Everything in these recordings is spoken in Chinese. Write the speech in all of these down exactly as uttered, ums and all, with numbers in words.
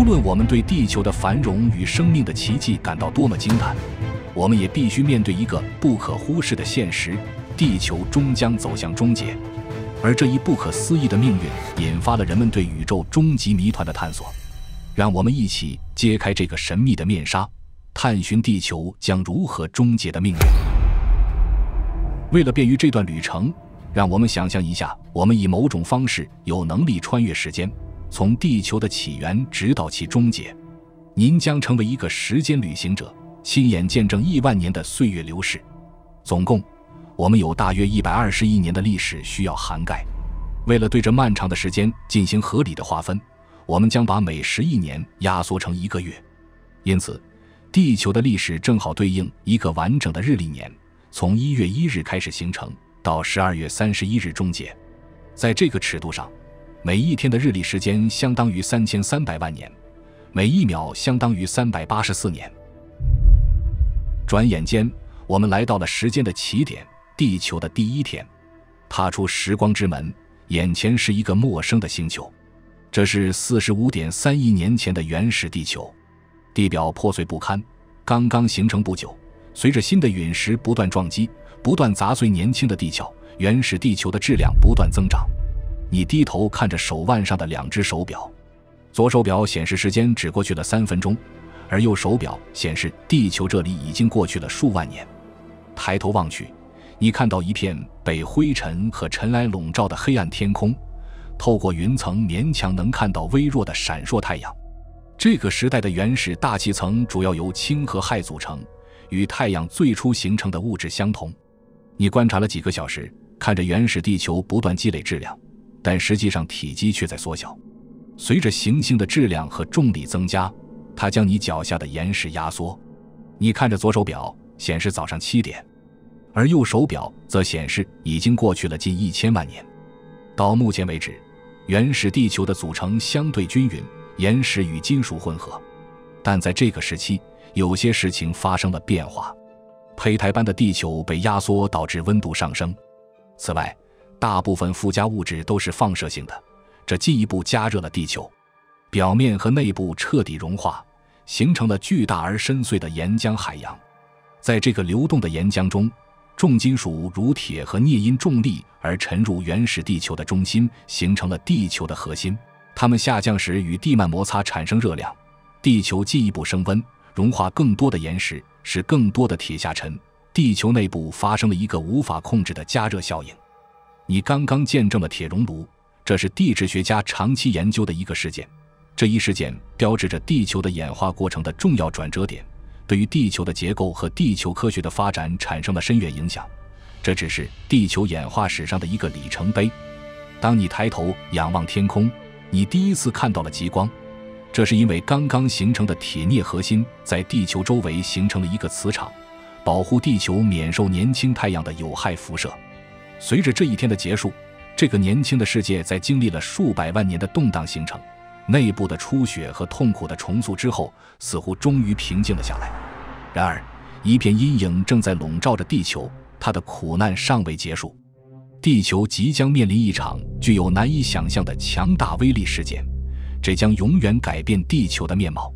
论我们对地球的繁荣与生命的奇迹感到多么惊叹，我们也必须面对一个不可忽视的现实：地球终将走向终结。而这一不可思议的命运引发了人们对宇宙终极谜团的探索。让我们一起揭开这个神秘的面纱，探寻地球将如何终结的命运。为了便于这段旅程，让我们想象一下，我们以某种方式有能力穿越时间，从地球的起源直到其终结。您将成为一个时间旅行者，亲眼见证亿万年的岁月流逝。总共我们有大约一百二十亿年的历史需要涵盖。为了对这漫长的时间进行合理的划分，我们将把每十亿年压缩成一个月。因此，地球的历史正好对应一个完整的日历年，从一月一日开始形成，到十二月三十一日终结。在这个尺度上，每一天的日历时间相当于三千三百万年，每一秒相当于三百八十四年。转眼间，我们来到了时间的起点，地球的第一天。踏出时光之门，眼前是一个陌生的星球。这是 四十五点三亿年前的原始地球，地表破碎不堪，刚刚形成不久，随着新的陨石不断撞击，不断砸碎年轻的地壳，原始地球的质量不断增长。你低头看着手腕上的两只手表，左手表显示时间只过去了三分钟，而右手表显示地球这里已经过去了数万年。抬头望去，你看到一片被灰尘和尘埃笼罩的黑暗天空，透过云层勉强能看到微弱的闪烁太阳。这个时代的原始大气层主要由氢和氦组成，与太阳最初形成的物质相同。你观察了几个小时，看着原始地球不断积累质量，但实际上体积却在缩小。随着行星的质量和重力增加，它将你脚下的岩石压缩。你看着左手表，显示早上七点，而右手表则显示已经过去了近一千万年。到目前为止，原始地球的组成相对均匀，岩石与金属混合。但在这个时期，有些事情发生了变化。胚胎般的地球被压缩，导致温度上升。此外，大部分附加物质都是放射性的，这进一步加热了地球。表面和内部彻底融化，形成了巨大而深邃的岩浆海洋。在这个流动的岩浆中，重金属如铁和镍因重力而沉入原始地球的中心，形成了地球的核心。它们下降时与地幔摩擦产生热量，地球进一步升温，融化更多的岩石，使更多的铁下沉。地球内部发生了一个无法控制的加热效应。你刚刚见证了铁熔炉，这是地质学家长期研究的一个事件。这一事件标志着地球的演化过程的重要转折点，对于地球的结构和地球科学的发展产生了深远影响。这只是地球演化史上的一个里程碑。当你抬头仰望天空，你第一次看到了极光，这是因为刚刚形成的铁镍核心在地球周围形成了一个磁场，保护地球免受年轻太阳的有害辐射。随着这一天的结束，这个年轻的世界在经历了数百万年的动荡形成，内部的出血和痛苦的重塑之后，似乎终于平静了下来。然而，一片阴影正在笼罩着地球，它的苦难尚未结束。地球即将面临一场具有难以想象的强大威力事件，这将永远改变地球的面貌。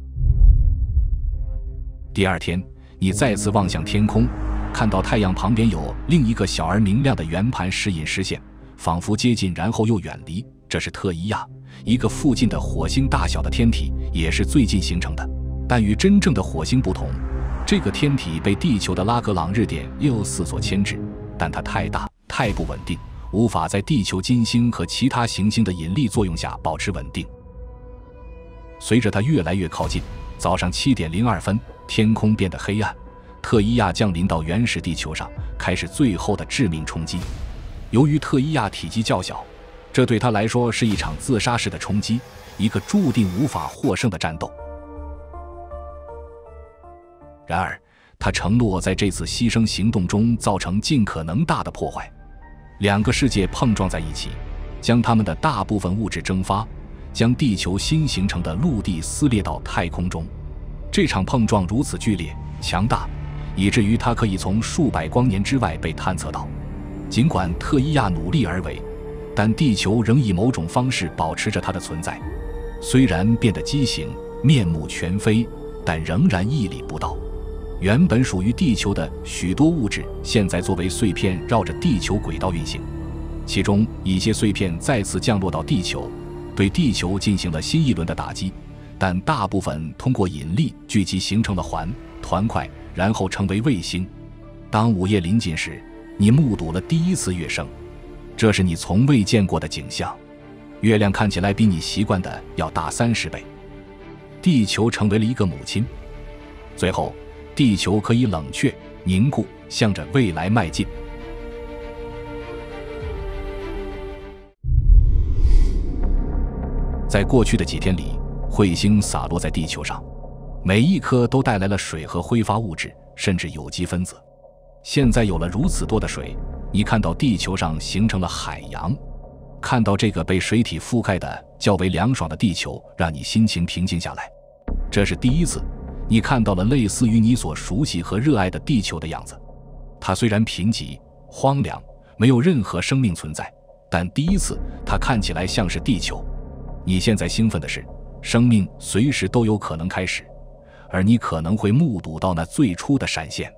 第二天，你再次望向天空，看到太阳旁边有另一个小而明亮的圆盘时隐时现，仿佛接近然后又远离。这是特伊亚，一个附近的火星大小的天体，也是最近形成的。但与真正的火星不同，这个天体被地球的拉格朗日点六四所牵制，但它太大太不稳定，无法在地球金星和其他行星的引力作用下保持稳定。随着它越来越靠近，早上七点零二分，天空变得黑暗，特伊亚降临到原始地球上，开始最后的致命冲击。由于特伊亚体积较小，这对他来说是一场自杀式的冲击，一个注定无法获胜的战斗。然而，他承诺在这次牺牲行动中造成尽可能大的破坏。两个世界碰撞在一起，将它们的大部分物质蒸发，将地球新形成的陆地撕裂到太空中。这场碰撞如此剧烈、强大，以至于它可以从数百光年之外被探测到。尽管特伊亚努力而为，但地球仍以某种方式保持着它的存在。虽然变得畸形， 面目全非，但仍然屹立不倒。原本属于地球的许多物质，现在作为碎片绕着地球轨道运行，其中一些碎片再次降落到地球，对地球进行了新一轮的打击，但大部分通过引力聚集形成了环、团块，然后成为卫星。当午夜临近时，你目睹了第一次月升，这是你从未见过的景象。月亮看起来比你习惯的要大三十倍。地球成为了一个母亲。最后，地球可以冷却、凝固，向着未来迈进。在过去的几天里，彗星洒落在地球上，每一颗都带来了水和挥发物质，甚至有机分子。现在有了如此多的水，你看到地球上形成了海洋。看到这个被水体覆盖的较为凉爽的地球，让你心情平静下来。这是第一次，你看到了类似于你所熟悉和热爱的地球的样子。它虽然贫瘠、荒凉，没有任何生命存在，但第一次它看起来像是地球。你现在兴奋的是，生命随时都有可能开始，而你可能会目睹到那最初的闪现。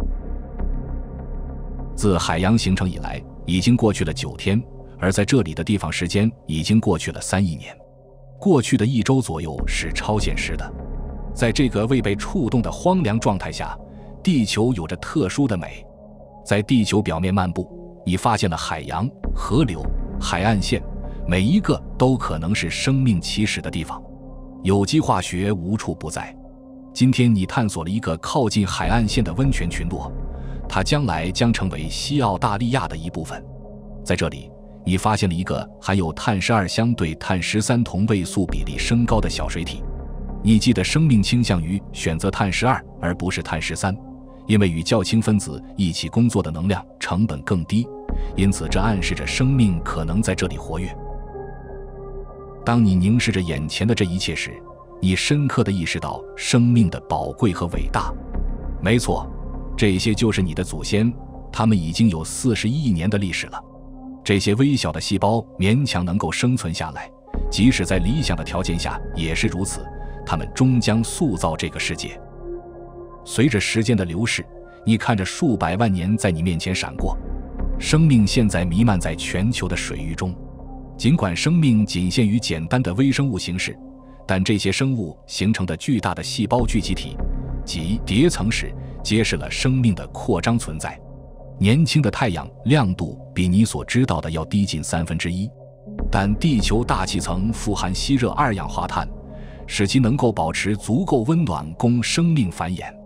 自海洋形成以来，已经过去了九天，而在这里的地方时间已经过去了三亿年。过去的一周左右是超现实的。在这个未被触动的荒凉状态下，地球有着特殊的美。在地球表面漫步，你发现了海洋、河流、海岸线，每一个都可能是生命起始的地方。有机化学无处不在。今天你探索了一个靠近海岸线的温泉群落，它将来将成为西澳大利亚的一部分。在这里，你发现了一个含有碳十二相对碳十三同位素比例升高的小水体。你记得生命倾向于选择碳十二而不是碳十三，因为与较轻分子一起工作的能量成本更低，因此这暗示着生命可能在这里活跃。当你凝视着眼前的这一切时，你深刻地意识到生命的宝贵和伟大。没错，这些就是你的祖先，他们已经有四十一亿年的历史了。这些微小的细胞勉强能够生存下来，即使在理想的条件下也是如此，它们终将塑造这个世界。随着时间的流逝，你看着数百万年在你面前闪过，生命现在弥漫在全球的水域中。尽管生命仅限于简单的微生物形式，但这些生物形成的巨大的细胞聚集体及叠层史揭示了生命的扩张存在。年轻的太阳亮度比你所知道的要低近三分之一，但地球大气层富含吸热二氧化碳，使其能够保持足够温暖供生命繁衍。